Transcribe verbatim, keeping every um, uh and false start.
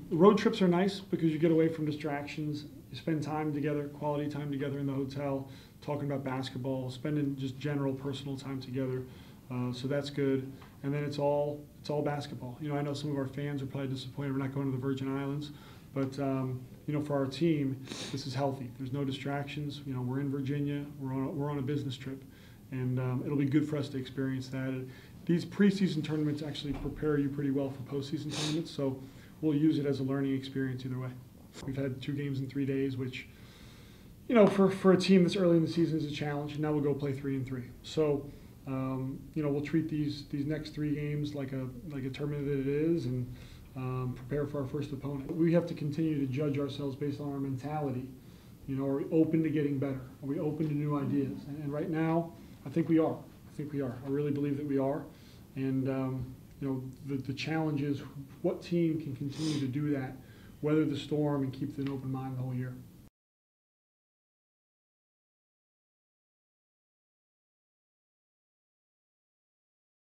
road trips are nice because you get away from distractions. You spend time together, quality time together in the hotel, talking about basketball, spending just general personal time together. Uh, so that's good. And then it's all it's all basketball. You know, I know some of our fans are probably disappointed we're not going to the Virgin Islands, but um, you know, for our team, this is healthy. There's no distractions. You know, we're in Virginia. We're on a, we're on a business trip, and um, it'll be good for us to experience that. These preseason tournaments actually prepare you pretty well for postseason tournaments, so we'll use it as a learning experience either way. We've had two games in three days, which, you know, for, for a team this early in the season is a challenge. Now we'll go play three and three. So, um, you know, we'll treat these these next three games like a like a tournament that it is, and um, prepare for our first opponent. We have to continue to judge ourselves based on our mentality. You know, are we open to getting better? Are we open to new ideas? And, and right now, I think we are. I think we are. I really believe that we are. And um, you know, the, the challenge is what team can continue to do that, weather the storm, and keep an open mind the whole year.